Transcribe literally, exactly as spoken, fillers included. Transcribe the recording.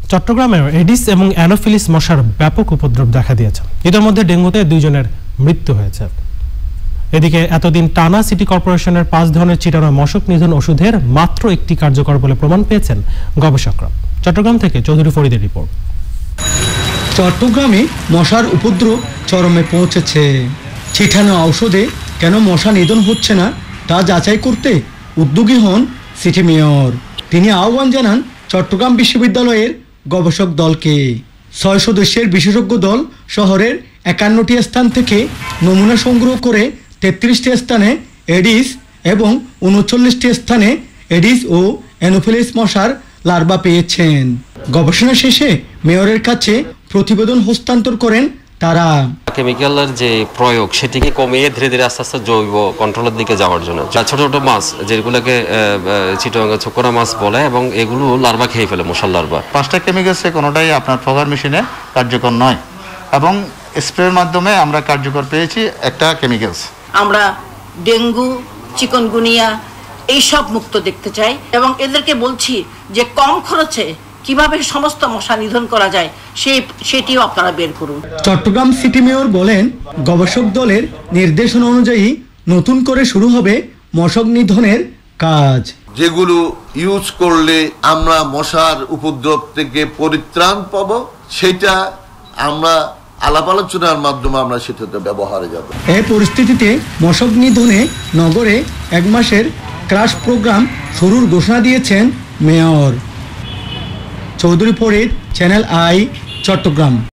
চট্টগ্রামে এডিস এবং অ্যানোফিলিস মশার ব্যাপক উপদ্রব দেখা দিয়েছে। এদের মধ্যে ডেঙ্গুতে দুইজনের মৃত্যু হয়েছে। এদিকে এতদিন টানা সিটি কর্পোরেশনের পাঁচ ধরনের চিটানো মশক নিধন ওষুধের মাত্র একটি কার্যকর বলে প্রমাণ পেয়েছেন গবেষকরা। চট্টগ্রাম থেকে চৌধুরী ফরিদের রিপোর্ট। চট্টগ্রামে মশার উপদ্রব চরমে পৌঁছেছে। ছিটানো ঔষধে কেন মশা নিধন হচ্ছে না তা যাচাই করতে উদ্যোগী হন সিটি মেয়র। তিনি আহ্বান জানান চট্টগ্রাম বিশ্ববিদ্যালয়ের গবেষক দলকে। ছয় সদস্যের বিশেষজ্ঞ দল শহরের একান্নটি স্থান থেকে নমুনা সংগ্রহ করে তেত্রিশটি স্থানে এডিস এবং উনচল্লিশটি স্থানে এডিস ও অ্যানোফিলিস মশার লার্ভা পেয়েছেন। গবেষণা শেষে মেয়রের কাছে প্রতিবেদন হস্তান্তর করেন তারা। কেমিক্যালের যে প্রয়োগ সেটিকে কমিয়ে ধীরে ধীরে আস্তে আস্তে জৈব কন্ট্রোলের দিকে যাওয়ার জন্য ছোট ছোট মাছ যেগুলোকে চিটাগাঙ্গা ছোকরা মাছ বলে এবং এগুলো লার্ভা খেয়ে ফেলে, মশার লার্ভা। পাঁচটা কেমিক্যালসে কোনোটাই আপনার ফগার মেশিনে কার্যকর নয় এবং স্প্রের মাধ্যমে আমরা কার্যকর পেয়েছি একটা কেমিক্যালস। আমরা ডেঙ্গু, চিকনগুনিয়া এইসব মুক্ত দেখতে চাই এবং এদেরকে বলছি যে কম খরচে কিভাবে সমস্ত মশা নিধন করা যায় সেই সেটিও আপনারা বের করুন। চট্টগ্রাম সিটি মেয়র বলেন, গবেষক দলের নির্দেশনা অনুযায়ী নতুন করে শুরু হবে মশক নিধনের কাজ। যেগুলো ইউজ করলে আমরা মশার উপদ্রব থেকে পরিত্রাণ পাব, সেটা আমরা আলাপ আলোচনার মাধ্যমে আমরা সেটাতে ব্যবহারে যাব। এই পরিস্থিতিতে মশক নিধনে নগরে এক মাসের ক্রাশ প্রোগ্রাম শুরুর ঘোষণা দিয়েছেন mayor. Chowdhury Farid, channel I, Chittagong.